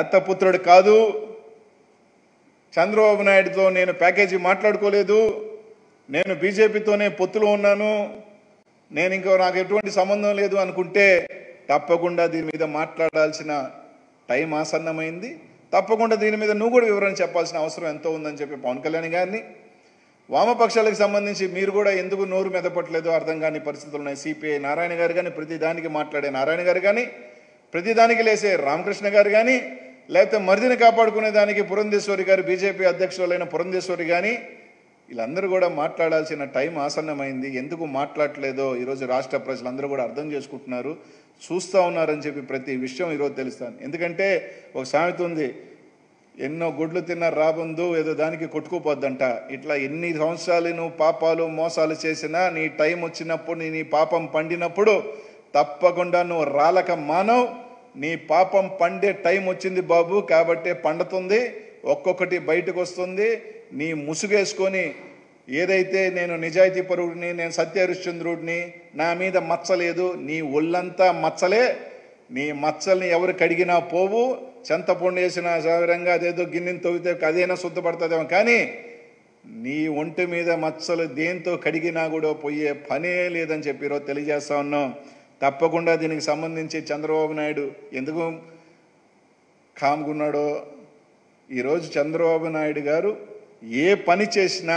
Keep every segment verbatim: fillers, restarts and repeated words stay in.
దత్తపుత్రుడు కాదు. చంద్రబాబు నాయుడుతో నేను ప్యాకేజీ మాట్లాడుకోలేదు. నేను బీజేపీతోనే పొత్తులో ఉన్నాను. నేను ఇంకో నాకు ఎటువంటి సంబంధం లేదు అనుకుంటే తప్పకుండా దీని మీద మాట్లాడాల్సిన టైం ఆసన్నమైంది. తప్పకుండా దీని మీద నువ్వు కూడా వివరణ చెప్పాల్సిన అవసరం ఎంతో ఉందని చెప్పి పవన్ కళ్యాణ్ గారిని, వామపక్షాలకు సంబంధించి మీరు కూడా ఎందుకు నోరు మెదపట్లేదో అర్థం కాని పరిస్థితులు ఉన్నాయి. సిపిఐ నారాయణ గారు కానీ, ప్రతిదానికి మాట్లాడే నారాయణ గారు కానీ, ప్రతిదానికి లేసే రామకృష్ణ గారు కానీ, లేకపోతే మరిదిని కాపాడుకునే దానికి పురంధేశ్వరి గారు, బీజేపీ అధ్యక్షులైన పురంధేశ్వరి కానీ, వీళ్ళందరూ కూడా మాట్లాడాల్సిన టైం ఆసన్నమైంది. ఎందుకు మాట్లాడలేదో ఈరోజు రాష్ట్ర ప్రజలందరూ కూడా అర్థం చేసుకుంటున్నారు, చూస్తూ ఉన్నారని చెప్పి ప్రతి విషయం ఈరోజు తెలుస్తాను. ఎందుకంటే ఒక సామెత ఉంది, ఎన్నో గుడ్లు తిన్న రాబందు ఏదో దానికి కొట్టుకుపోద్దంట. ఇట్లా ఎన్ని సంవత్సరాలు నువ్వు పాపాలు మోసాలు చేసినా నీ టైం వచ్చినప్పుడు, నీ నీ పాపం పండినప్పుడు తప్పకుండా నువ్వు రాలక మానవ్. నీ పాపం పండే టైం వచ్చింది బాబు, కాబట్టే పండుతుంది, ఒక్కొక్కటి బయటకు వస్తుంది. నీ ముసుగేసుకొని ఏదైతే నేను నిజాయితీ పరుడిని, నేను సత్యహరిశ్చంద్రుడిని, నా మీద మచ్చలేదు, నీ ఒళ్ళంతా మచ్చలే. నీ మచ్చల్ని ఎవరు కడిగినా పోవు. చెంతపొండు వేసిన సౌరంగా అదేదో గిన్నెని తవ్వితే అదేనా శుద్ధపడుతుందేమో, కానీ నీ ఒంటి మీద మచ్చలు దేంతో కడిగినా కూడా పోయే పనే లేదని చెప్పి ఈరోజు తెలియజేస్తా ఉన్నాం. తప్పకుండా దీనికి సంబంధించి చంద్రబాబు నాయుడు ఎందుకు కామ్గున్నాడో, ఈరోజు చంద్రబాబు నాయుడు గారు ఏ పని చేసినా,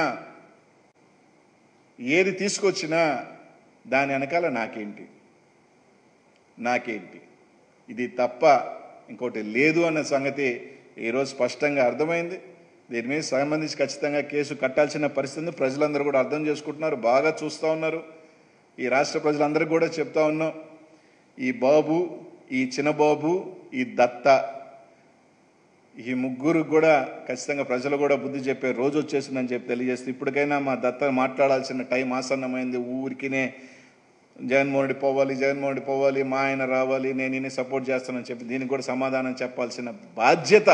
ఏది తీసుకొచ్చినా దాని వెనకాల నాకేంటి నాకేంటి ఇది తప్ప ఇంకోటి లేదు అన్న సంగతి ఈరోజు స్పష్టంగా అర్థమైంది. దీని మీద సంబంధించి ఖచ్చితంగా కేసు కట్టాల్సిన పరిస్థితి ప్రజలందరూ కూడా అర్థం చేసుకుంటున్నారు, బాగా చూస్తూ ఉన్నారు. ఈ రాష్ట్ర ప్రజలందరికీ కూడా చెప్తా ఉన్నాం, ఈ బాబు, ఈ చిన్నబాబు, ఈ దత్త, ఈ ముగ్గురు కూడా ఖచ్చితంగా ప్రజలు కూడా బుద్ధి చెప్పే రోజు వచ్చేసిందని చెప్పి తెలియజేస్తే, ఇప్పటికైనా మా దత్త మాట్లాడాల్సిన టైం ఆసన్నమైంది. ఊరికినే జగన్మోహన్ రెడ్డి పోవాలి, జగన్మోహన్ రెడ్డి పోవాలి, మా ఆయన రావాలి, నేను ఈయన సపోర్ట్ చేస్తానని చెప్పి దీనికి కూడా సమాధానం చెప్పాల్సిన బాధ్యత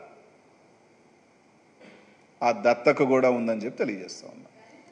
ఆ దత్తకు కూడా ఉందని చెప్పి తెలియజేస్తా ఉన్నా.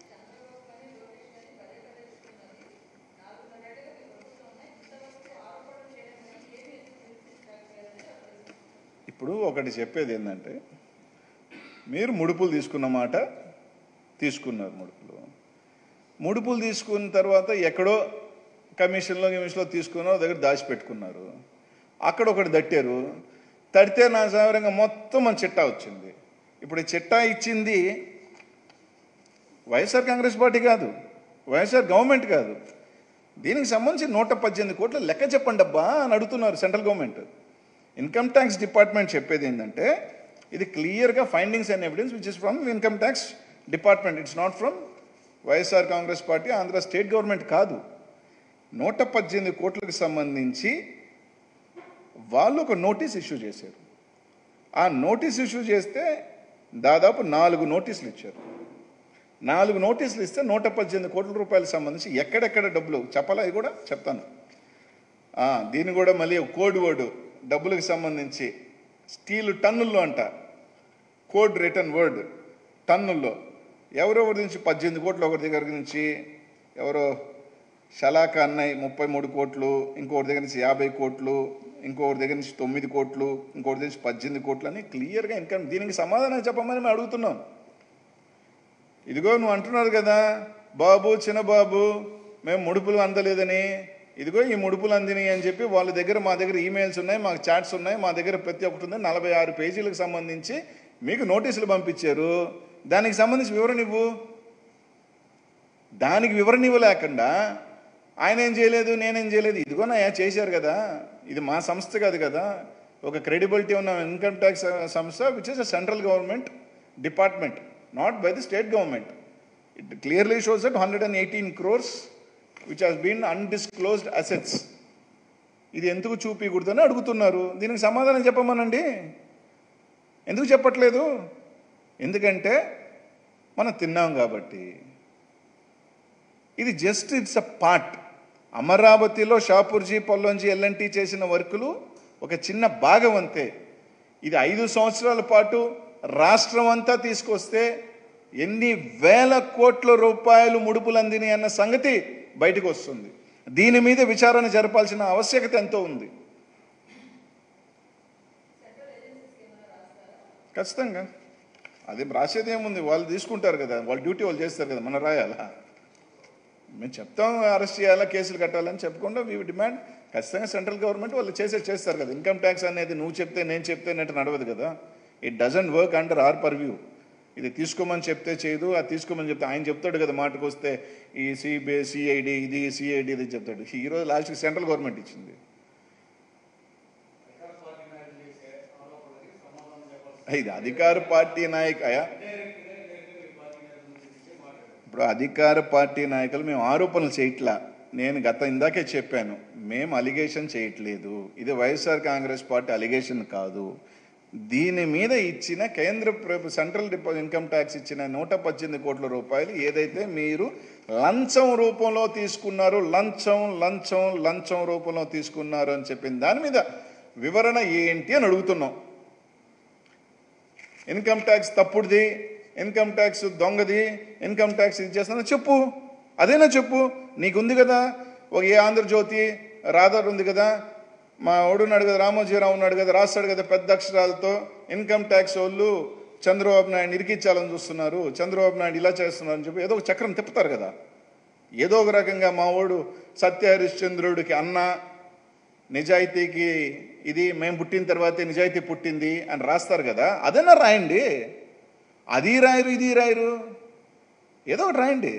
ఇప్పుడు ఒకటి చెప్పేది ఏంటంటే, మీరు ముడుపులు తీసుకున్న మాట తీసుకున్నారు. ముడుపులు ముడుపులు తీసుకున్న తర్వాత ఎక్కడో కమిషన్లో కమిషన్లో తీసుకున్నారో దగ్గర దాచిపెట్టుకున్నారు. అక్కడ ఒకటి తట్టారు, తడితే నా సాధారణంగా మొత్తం మన చిట్టా వచ్చింది. ఇప్పుడు ఈ చిట్టా ఇచ్చింది వైఎస్ఆర్ కాంగ్రెస్ పార్టీ కాదు, వైఎస్ఆర్ గవర్నమెంట్ కాదు. దీనికి సంబంధించి నూట పద్దెనిమిది కోట్ల లెక్క చెప్పండి అబ్బా అని అడుగుతున్నారు central government. Income tax department చెప్పేది ఏంటంటే, ఇది క్లియర్గా findings and evidence which is from income tax department, it's not from YSR Congress party, Andhra state government కాదు. నూట పద్దెనిమిది కోట్లకు సంబంధించి వాళ్ళు ఒక నోటీస్ ఇష్యూ చేశారు. ఆ నోటీస్ ఇష్యూ చేస్తే దాదాపు నాలుగు నోటీసులు ఇచ్చారు. నాలుగు నోటీసులు ఇస్తే నూట పద్దెనిమిది కోట్ల రూపాయలకు సంబంధించి ఎక్కడెక్కడ డబ్బులు చెప్పాలా అది కూడా చెప్తాను. దీన్ని కూడా మళ్ళీ కోడ్ వర్డ్ డబ్బులకు సంబంధించి స్టీల్ టన్నుల్లో అంట, కోడ్ రిటర్న్ వర్డ్ టన్నుల్లో. ఎవరెవరి నుంచి పద్దెనిమిది కోట్లు ఒకరి దగ్గర నుంచి, ఎవరో షలాక అన్నయ్య ముప్పై మూడు కోట్లు, ఇంకొకరి దగ్గర నుంచి యాభై కోట్లు, ఇంకొకరి దగ్గర నుంచి తొమ్మిది కోట్లు, ఇంకొకరి దగ్గర నుంచి పద్దెనిమిది కోట్లు అని క్లియర్గా ఇన్కమ్. దీనికి సమాధానం చెప్పమని మేము అడుగుతున్నాం. ఇదిగో నువ్వు అంటున్నారు కదా బాబు, చిన్నబాబు, మేము ముడుపులు అందలేదని, ఇదిగో ఈ ముడుపులు అందినాయి అని చెప్పి వాళ్ళ దగ్గర, మా దగ్గర ఈమెయిల్స్ ఉన్నాయి, మాకు చాట్స్ ఉన్నాయి, మా దగ్గర ప్రతి ఒక్కటి ఉంది. నలభై ఆరు పేజీలకు సంబంధించి మీకు నోటీసులు పంపించారు. దానికి సంబంధించి వివరణ ఇవ్వు. దానికి వివరణ ఇవ్వలేకుండా ఆయన ఏం చేయలేదు, నేనేం చేయలేదు, ఇదిగో నా చేశారు కదా, ఇది మా సంస్థ కాదు కదా, ఒక క్రెడిబిలిటీ ఉన్న ఇన్కమ్ ట్యాక్స్ సంస్థ which is a central government department, not by the state government. It clearly shows that hundred and eighteen crores which has been undisclosed assets. ఇది ఎందుకు చూపించకూడదని అడుగుతున్నారు. దీనికి సమాధానం చెప్పమనండి. ఎందుకు చెప్పట్లేదు? ఎందుకంటే మనం తిన్నాం కాబట్టి. ఇది జస్ట్ ఇట్స్ అ పార్ట్. అమరావతిలో షాపూర్జీ, పొల్లంజీ, ఎల్ఎన్టీ చేసిన వర్కులు ఒక చిన్న భాగం అంతే. ఇది ఐదు సంవత్సరాల పాటు రాష్ట్రం అంతా తీసుకొస్తే ఎన్ని వేల కోట్ల రూపాయలు ముడుపులు అందినాయి అన్న సంగతి బయటకు వస్తుంది. దీని మీద విచారణ జరపాల్సిన ఆవశ్యకత ఎంతో ఉంది. ఖచ్చితంగా అది రాసేది ఏముంది, వాళ్ళు తీసుకుంటారు కదా, వాళ్ళ డ్యూటీ వాళ్ళు చేస్తారు కదా, మనం రాయాలా? మేము చెప్తాం అరెస్ట్ చేయాలా, కేసులు కట్టాలని చెప్పకుండా వీ డిమాండ్ ఖచ్చితంగా సెంట్రల్ గవర్నమెంట్ వాళ్ళు చేసే చేస్తారు కదా. ఇన్కమ్ ట్యాక్స్ అనేది నువ్వు చెప్తే నేను చెప్తే నెట్ నడవదు కదా. It doesn't work under our purview. ఇది తీసుకోమని చెప్తే చేయదు, అది తీసుకోమని చెప్తే ఆయన చెప్తాడు కదా, మాటకు వస్తే ఈ సిబిఐ సిఐడి ఇది సిఐడి ఇది చెప్తాడు. ఈరోజు లాస్ట్కి సెంట్రల్ గవర్నమెంట్ ఇచ్చింది. ఇది అధికార పార్టీ నాయక ఇప్పుడు అధికార పార్టీ నాయకులు మేము ఆరోపణలు చేయట్లా. నేను గత ఇందాకే చెప్పాను, మేము అలిగేషన్ చేయట్లేదు. ఇది వైఎస్ఆర్ కాంగ్రెస్ పార్టీ అలిగేషన్ కాదు. దీని మీద ఇచ్చిన కేంద్ర సెంట్రల్ ఇన్కమ్ ట్యాక్స్ ఇచ్చిన నూట పద్దెనిమిది కోట్ల రూపాయలు ఏదైతే మీరు లంచం రూపంలో తీసుకున్నారు, లంచం లంచం లంచం రూపంలో తీసుకున్నారు అని చెప్పిన దాని మీద వివరణ ఏంటి అని అడుగుతున్నాం. ఇన్కమ్ ట్యాక్స్ తప్పుడుది, ఇన్కమ్ ట్యాక్స్ దొంగది, ఇన్కమ్ ట్యాక్స్ ఇది చేస్తున్నా చెప్పు, అదేనా చెప్పు. నీకుంది కదా ఒక ఏ ఆంధ్రజ్యోతి రాధార్ ఉంది కదా, మా ఓడున్నాడు కదా, రామోజీరావు ఉన్నాడు కదా, రాస్తాడు కదా పెద్ద అక్షరాలతో, ఇన్కమ్ ట్యాక్స్ వాళ్ళు చంద్రబాబు నాయుడు ఇరికించాలని చూస్తున్నారు, చంద్రబాబు నాయుడు ఇలా చేస్తున్నారు అని చెప్పి ఏదో ఒక చక్రం తిప్పుతారు కదా. ఏదో ఒక రకంగా మా ఓడు సత్య హరిశ్చంద్రుడికి అన్న, నిజాయితీకి ఇది మేము పుట్టిన తర్వాతే నిజాయితీ పుట్టింది అని రాస్తారు కదా, అదన్నా రాయండి. అది రాయరు ఇది రాయరు, ఏదో ఒకటి రాయండి.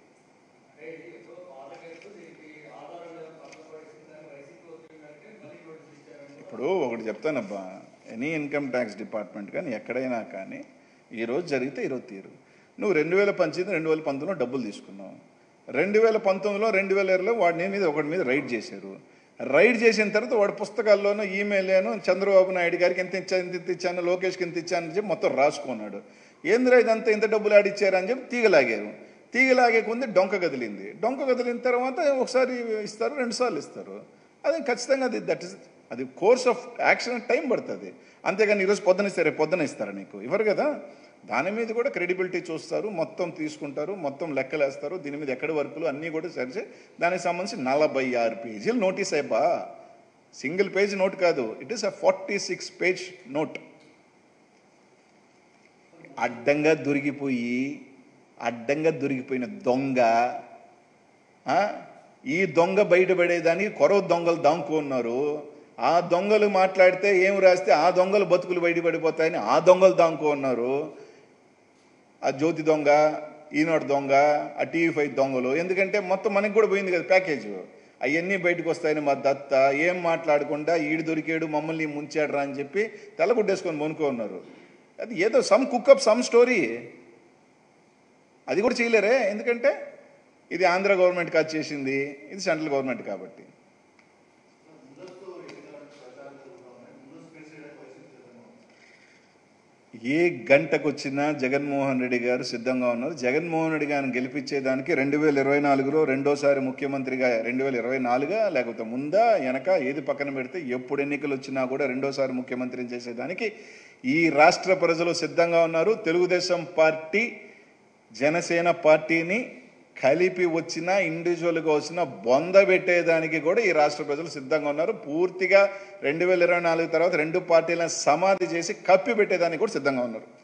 ఇప్పుడు ఒకటి చెప్తానబ్బా, ఎనీ ఇన్కమ్ ట్యాక్స్ డిపార్ట్మెంట్ కానీ ఎక్కడైనా కానీ ఈరోజు జరిగితే ఈరోజు తీరు. నువ్వు రెండు వేల పంతొమ్మిది రెండు వేల పంతొమ్మిదిలో డబ్బులు తీసుకున్నావు, రెండు వేల పంతొమ్మిదిలో రెండు వేల ఇరవైలో వాడి మీద ఒకటి మీద రైడ్ చేశారు. రైడ్ చేసిన తర్వాత వాడి పుస్తకాల్లోనూ ఈమెయిల్లోనూ చంద్రబాబు నాయుడు గారికి ఎంత ఇచ్చాను ఇంత ఇచ్చాను, లోకేష్కి ఎంత ఇచ్చానని చెప్పి మొత్తం రాసుకున్నాడు. ఏందిరా ఇదంతా ఇంత డబ్బులు ఆడిచ్చారని చెప్పి తీగలాగారు. తీగలాగే కొంది డొంక కదిలింది. డొంక కదిలిన తర్వాత ఒకసారి ఇస్తారు, రెండుసార్లు ఇస్తారు. అది ఖచ్చితంగా అది దట్ ఇస్ అది కోర్స్ ఆఫ్ యాక్షన్, టైం పడుతుంది. అంతేగాని ఈరోజు పొద్దున ఇస్తారే పొద్దున ఇస్తారా నీకు ఇవ్వరు కదా. దాని మీద కూడా క్రెడిబిలిటీ చూస్తారు, మొత్తం తీసుకుంటారు, మొత్తం లెక్కలేస్తారు. దీని మీద ఎక్కడి వర్కులు అన్నీ కూడా సరిచే దానికి సంబంధించి నలభై ఆరు పేజీలు నోటీస్ అయ్యా. సింగిల్ పేజ్ నోట్ కాదు, it is a forty six page note. అడ్డంగా దొరికిపోయి అడ్డంగా దొరికిపోయిన దొంగ, ఈ దొంగ బయటపడేదానికి కొరవ దొంగలు దాంకున్నారు. ఆ దొంగలు మాట్లాడితే ఏం రాస్తే ఆ దొంగలు బతుకులు బయటపడిపోతాయని ఆ దొంగలు దాంకున్నారు. ఆ జ్యోతి దొంగ, ఈనాడు దొంగ, ఆ టీవీ ఫైవ్ దొంగలు. ఎందుకంటే మొత్తం మనకి కూడా పోయింది కదా ప్యాకేజ్, అవన్నీ బయటకు వస్తాయని మా దత్త ఏం మాట్లాడకుండా ఈడు దొరికాడు మమ్మల్ని ముంచాడు అని చెప్పి తెల్లగుడ్డేసుకొని మొనుకో ఉన్నారు. అది ఏదో సమ్ కుక్అప్ సమ్ స్టోరీ, అది కూడా చేయలేరే. ఎందుకంటే ఇది ఆంధ్ర గవర్నమెంట్ కాదు చేసింది, ఇది సెంట్రల్ గవర్నమెంట్ కాబట్టి. ఏ గంటకు వచ్చినా జగన్మోహన్ రెడ్డి గారు సిద్ధంగా ఉన్నారు. జగన్మోహన్ రెడ్డి గారిని గెలిపించేదానికి రెండు వేల ఇరవై నాలుగులో రెండోసారి ముఖ్యమంత్రిగా, రెండు వేల ఇరవై నాలుగా లేకపోతే ముందా వెనక ఏది పక్కన పెడితే ఎప్పుడు ఎన్నికలు వచ్చినా కూడా రెండోసారి ముఖ్యమంత్రిని చేసేదానికి ఈ రాష్ట్ర ప్రజలు సిద్ధంగా ఉన్నారు. తెలుగుదేశం పార్టీ జనసేన పార్టీని కలిపి వచ్చినా ఇండివిజువల్గా వచ్చినా బొంద పెట్టేదానికి కూడా ఈ రాష్ట్ర ప్రజలు సిద్ధంగా ఉన్నారు. పూర్తిగా రెండు వేల ఇరవై నాలుగు తర్వాత రెండు పార్టీలను సమాధి చేసి కప్పి పెట్టేదానికి కూడా సిద్ధంగా ఉన్నారు.